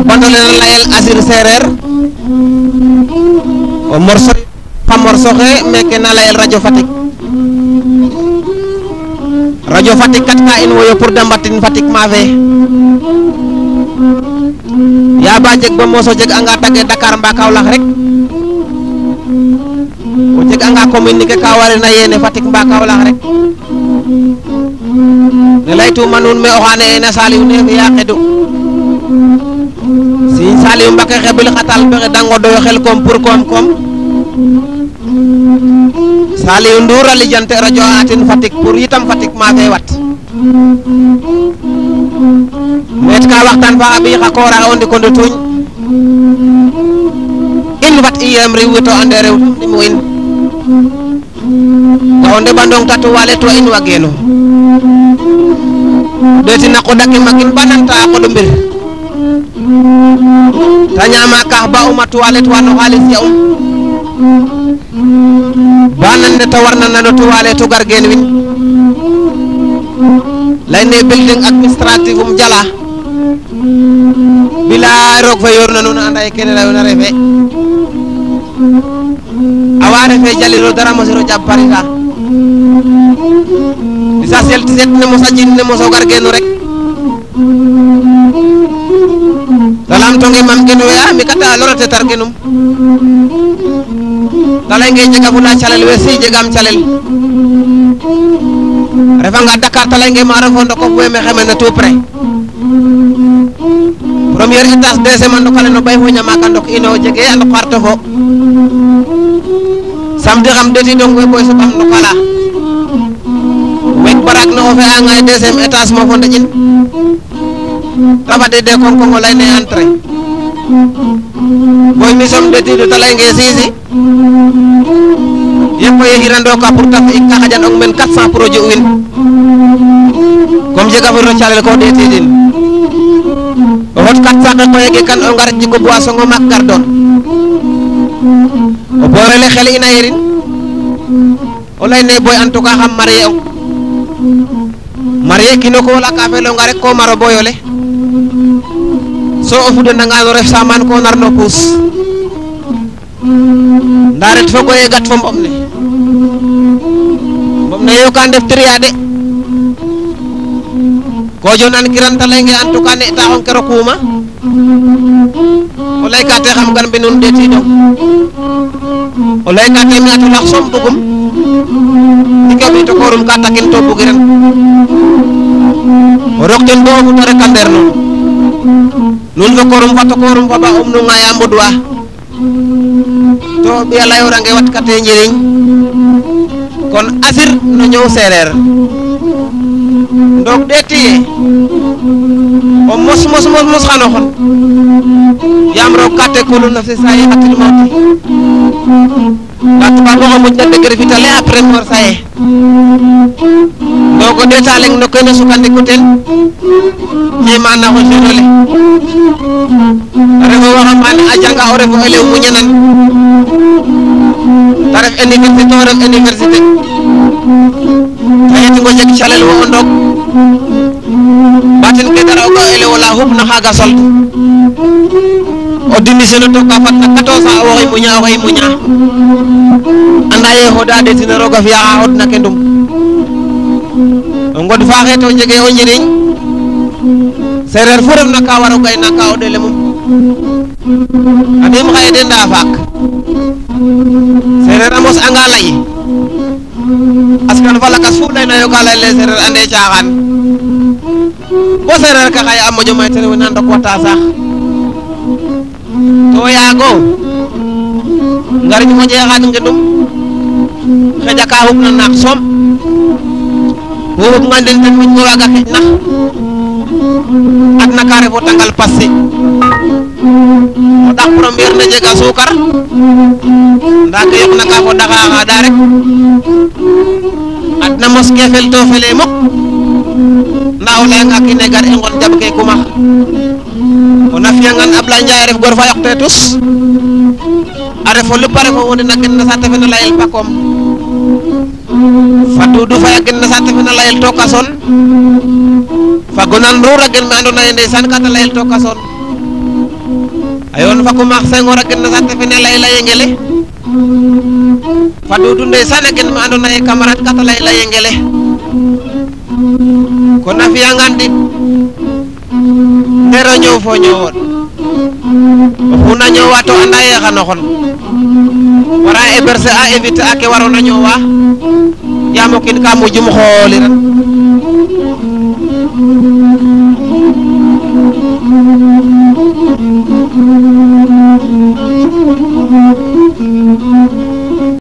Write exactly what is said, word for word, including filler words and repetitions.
bandole na layel Asir Serer o morso fa morso xe meke na layel radio Fatick radio Fatick kat ka in woyo pour de mbatin Fatick mafe ya ba jeg ba moso jeg anga tage Dakar mba Kaolack rek o jeg anga communiquer ka warena yene Fatick mba Kaolack rek ne laytuma nuun me o xane ena Saliou ne fiya xedu si Saliou Mbacké xebil xatal bexe dangodoyo xel kom pour kom kom Saliou Ndour a lijante radio atin Fatick pour itam Fatick mafe wat met ka waxtan fa abi xa koora o ndiko ndutuñ in fat i yem rew to ande rew mo in ka onde bandong tatu wale to in wageno deti na ko daki makin bananta ko do mbir tanyama ka ba umatu wale to wano halis ya um banan de tawarna na to wale to gargen win layne building administrative um jala bila rok fa yorna non anda e kene la na refe aware fe jaliro dara mo sero jabbarita bisa selti set ne mo sajin ne mo so gargenu rek salam tongi mam genu ya mi kata lorate targenum dalay ngay jega fula calel we si jegam calel refanga Dakar talay ngay ma refondo ko we me xamena tout près premier étage deuxième ando kala no bay fo nyama ka ndok ino jege ando xarto fo samedi xam deti dong we boy so bam no kala wek barak no fe angay deuxième étage mo fo ndajin tabade de kon ko lay ne entré boy mi som deti do talay ngay sisi yeko ye hirando ka pour taf ik ka xajan ok men quatre cents projet win comme jega fo calel ko deti din hot kat sax ko yege kan o ngar jiko boisson ngo mak gardon o borele xel ina yerin o lay ne boy en tout cas xam marié o marié kino ko la ka felo ngare ko maro boyole so o fude nga no ref saman ko nar no pous ndaret fo ko ye gat fo mbom ne mbom ne yo kan def triade ko jonan kiran talenge en tout cas ne ta on kero kuma o lay ka te xam gan bi nun deti do o lay ka te mi atu lax som bugum dikaw bi to korum ka takin to bugiran o rok ten do fu rek ander non nun ko korum fa to korum fa ba um nu ngaya modwa to bi ala yo range wat kate njiriñ kon Asir no ñew Serer ndok deti o mos mos mos mos xano xon yam ro kate kulu na se sayi atil mawti kat ba ko mo jande gere fitale après mor saye ndoko deta leng no kene sukandi ko ten ci mana ko jodole rewo waxa man ajanga o rewo elew mu ñanan taref université to ref université ayati ko jek chalel wo ndok batin ke dara ko elew la hub na xaga sol o démissionné to ka fat na quatorze ans waxay mu ñaa waxay mu ñaa anda ye hoda de tin roga fi a od na kendum ngod faaxe to jege o njiriñ Serer fu ref na ka waro gay na ka o dele mum adim xaye de nda faak Serer amos anga lay askan fa lakas fu lay na yo ka lay le Serer ande caaxaan bo Serer ka xaye a moƴo may tere wena ndok wata sax to yaago ngar ñu mo jeexat ngedum xeja ka hub na naak som hub nganden tan mo waga xej nax adna ka refo tangal passé o dak premier na jega sukar nda ke yok na ka fo daxa da rek adna mos ke fel to fele mok nda o lay nga kine gar e ngon jab ke kumax ona fiangan Ablaye Ndiaye ref gor fa yok tetus a refo lu pare fo woni na gen na sate fe na layel pakom Fatou du fay gen na sate fe na layel to kason fagonan rura gen me andona yende san kata layel to kason fa ko max Senghor a gen na sate fene lay lay ngele fa Doudou ndeysaan a gen ma andoona yee camarade kata lay lay ngele kon a fi'angaan dik ndero ñoow fo ñoowon oxu na ñoowa to anda ye xano xon wara héberger a éviter a ke warona ñoowa yaam o kiin ka mujum xooliran